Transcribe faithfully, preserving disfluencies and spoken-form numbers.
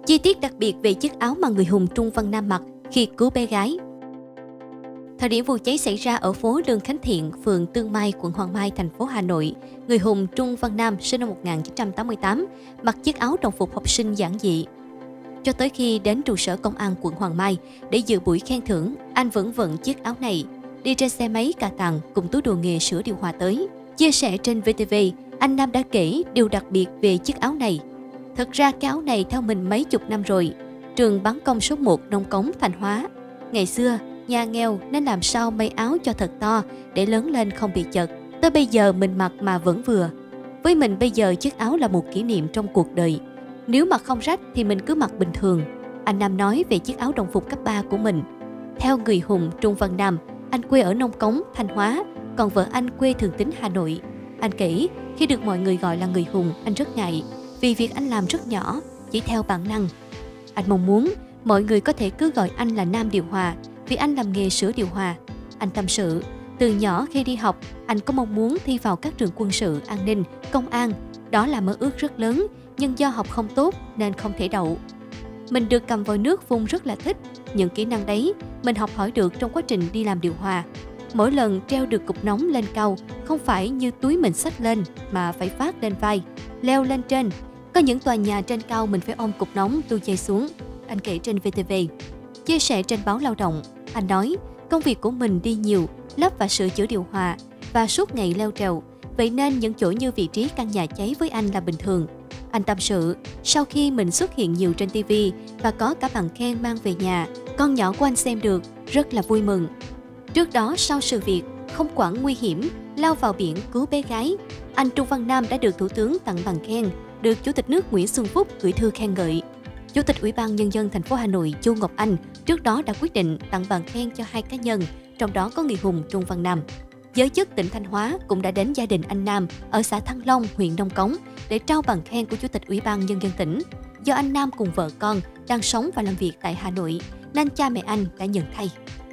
Chi tiết đặc biệt về chiếc áo mà người hùng Trung Văn Nam mặc khi cứu bé gái. Thời điểm vụ cháy xảy ra ở phố Lương Khánh Thiện, phường Tương Mai, quận Hoàng Mai, thành phố Hà Nội, người hùng Trung Văn Nam sinh năm một nghìn chín trăm tám mươi tám, mặc chiếc áo đồng phục học sinh giản dị. Cho tới khi đến trụ sở công an quận Hoàng Mai để dự buổi khen thưởng, anh vẫn vận chiếc áo này, đi trên xe máy cà tàng cùng túi đồ nghề sửa điều hòa tới. Chia sẻ trên vê tê vê, anh Nam đã kể điều đặc biệt về chiếc áo này. Thật ra cái áo này theo mình mấy chục năm rồi. Trường bắn công số một Nông Cống, Thanh Hóa. Ngày xưa, nhà nghèo nên làm sao may áo cho thật to để lớn lên không bị chật. Tới bây giờ mình mặc mà vẫn vừa. Với mình bây giờ chiếc áo là một kỷ niệm trong cuộc đời. Nếu mà không rách thì mình cứ mặc bình thường. Anh Nam nói về chiếc áo đồng phục cấp ba của mình. Theo người hùng Trung Văn Nam, anh quê ở Nông Cống, Thanh Hóa, còn vợ anh quê Thường Tín, Hà Nội. Anh kể, khi được mọi người gọi là người hùng, anh rất ngại vì việc anh làm rất nhỏ, chỉ theo bản năng. Anh mong muốn mọi người có thể cứ gọi anh là Nam Điều Hòa vì anh làm nghề sửa điều hòa. Anh tâm sự, từ nhỏ khi đi học, anh có mong muốn thi vào các trường quân sự, an ninh, công an. Đó là mơ ước rất lớn, nhưng do học không tốt nên không thể đậu. Mình được cầm vòi nước phun rất là thích. Những kỹ năng đấy mình học hỏi được trong quá trình đi làm điều hòa. Mỗi lần treo được cục nóng lên cao, không phải như túi mình xách lên mà phải vác lên vai, leo lên trên. Có những tòa nhà trên cao mình phải ôm cục nóng tôi chay xuống. Anh kể trên vê tê vê. Chia sẻ trên báo Lao động, anh nói công việc của mình đi nhiều, lắp và sửa chữa điều hòa và suốt ngày leo trèo. Vậy nên những chỗ như vị trí căn nhà cháy với anh là bình thường. Anh tâm sự, sau khi mình xuất hiện nhiều trên ti vi và có cả bằng khen mang về nhà, con nhỏ của anh xem được, rất là vui mừng. Trước đó, sau sự việc, không quản nguy hiểm, lao vào biển cứu bé gái, anh Trung Văn Nam đã được Thủ tướng tặng bằng khen, được Chủ tịch nước Nguyễn Xuân Phúc gửi thư khen ngợi. Chủ tịch Ủy ban Nhân dân thành phố Hà Nội Chu Ngọc Anh trước đó đã quyết định tặng bằng khen cho hai cá nhân, trong đó có người hùng Trung Văn Nam. Giới chức tỉnh Thanh Hóa cũng đã đến gia đình anh Nam ở xã Thăng Long, huyện Nông Cống để trao bằng khen của Chủ tịch Ủy ban Nhân dân tỉnh. Do anh Nam cùng vợ con đang sống và làm việc tại Hà Nội, nên cha mẹ anh đã nhận thay.